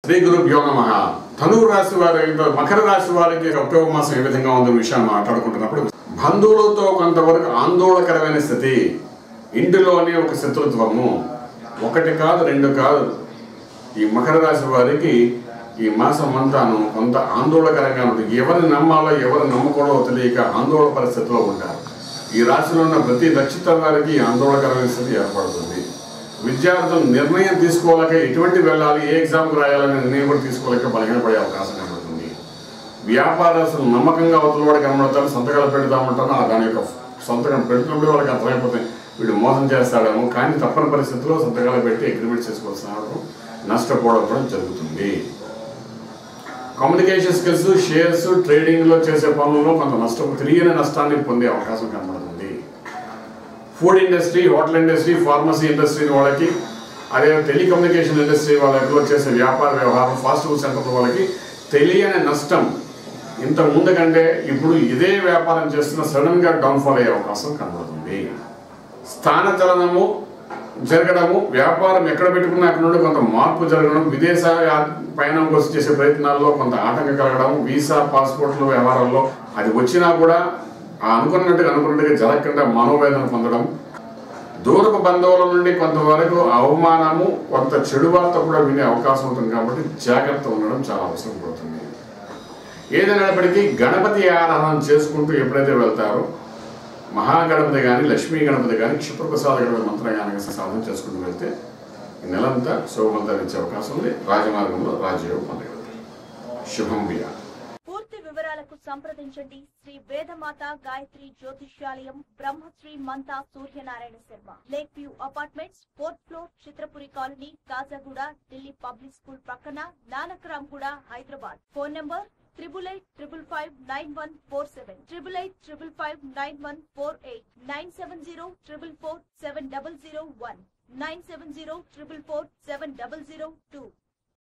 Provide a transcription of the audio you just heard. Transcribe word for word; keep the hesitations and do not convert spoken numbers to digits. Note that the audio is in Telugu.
శ్రీ గురుభ్యో నమః. ధనువు రాశి వారి మకర రాశి వారికి అక్టోబర్ మాసం ఏ విధంగా ఉందన్న విషయాన్ని మాట్లాడుకుంటున్నప్పుడు బంధువులతో కొంతవరకు ఆందోళనకరమైన స్థితి, ఇంటిలోనే ఒక శత్రుత్వము, ఒకటి కాదు రెండు కాదు. ఈ మకర రాశి వారికి ఈ మాసం అంతాను కొంత ఆందోళనకరంగా ఉంటుంది. ఎవరిని నమ్మాలో ఎవరు నమ్మకూడదో తెలియక ఆందోళన పరిస్థితిలో ఉంటారు. ఈ రాశిలో ఉన్న ప్రతి నక్షత్రం వారికి ఆందోళనకరమైన స్థితి ఏర్పడుతుంది. విద్యార్థులు నిర్ణయం తీసుకోలేక ఎటువంటి వెళ్ళాలి, ఏ ఎగ్జామ్కి రాయాలనే నిర్ణయం కూడా తీసుకోలేక బలహీనపడే అవకాశం కనబడుతుంది. వ్యాపారస్తులు నమ్మకంగా అవతలవాడు కనబడతారు, సంతకాలు పెడతామంటారు. దాని యొక్క సంతకం పెడుతున్నప్పుడు వాళ్ళకి అర్థమైపోతుంది వీడు మోసం చేస్తాడేమో, కానీ తప్పని పరిస్థితుల్లో సంతకాలు పెట్టి అగ్రిమెంట్ చేసుకోవాల్సిన నష్టపోవడం కూడా జరుగుతుంది. కమ్యూనికేషన్ స్కిల్స్, షేర్స్, ట్రేడింగ్లో చేసే పనుల్లో కొంత నష్టం, తెలియని నష్టాన్ని పొందే అవకాశం కనబడుతుంది. Food industry, hotel industry, pharmacy industry వాళ్ళకి, అదే టెలికమ్యూనికేషన్ ఇండస్ట్రీ వాళ్ళకి చేసే వ్యాపార వ్యవహారం, ఫాస్ట్ ఫుడ్ సెంటర్ వాళ్ళకి తెలియని నష్టం. ఇంత ముందు కంటే ఇప్పుడు ఇదే వ్యాపారం చేస్తున్న సడన్గా డౌన్ఫాల్ అయ్యే అవకాశం కనబడుతుంది. స్థానచలనము జరగడము, వ్యాపారం ఎక్కడ పెట్టుకున్నా అక్కడ నుండి కొంత మార్పు జరగడం, విదేశ పయనం కోసం చేసే ప్రయత్నాల్లో కొంత ఆటంకం కలగడం, వీసా పాస్పోర్ట్ల వ్యవహారాల్లో అది వచ్చినా కూడా అనుకున్నట్టుగా అనుకున్నట్టుగా జరగకుండా మనోవేదన పొందడం, దూరపు బంధువుల నుండి కొంతవరకు అవమానము, కొంత చెడు వార్త కూడా వినే అవకాశం ఉంటుంది. కాబట్టి జాగ్రత్త ఉండడం చాలా అవసరం పడుతుంది. ఏదైనప్పటికీ గణపతి ఆరాధన చేసుకుంటూ ఎప్పుడైతే వెళ్తారో, మహాగణపతి కానీ, లక్ష్మీ గణపతి కానీ, క్షిప్రప్రసాద గణపతి మంత్రం కానీ సాధన చేసుకుంటూ వెళ్తే నెలంతా శుభమంతా ఇచ్చే అవకాశం ఉంది. రాజమార్గంలో రాజయోగం పొందగలుగుతారు. శుభం బియా. పూర్తి వివరాలకు సంప్రదించండి Shri Vedamata Gayatri Jyotishyalayam, Brahmashri Manta Suryanarayana Sharma, lake view apartments, fourth floor, Chitrapuri colony, Kajaguda, Delhi public school ప్రక్కన, Nanakramguda, Hyderabad. Phone number triple eight triple five nine one four seven, triple eight triple five nine one four eight, nine seven zero triple four seven double zero one, nine seven zero triple four seven double zero two.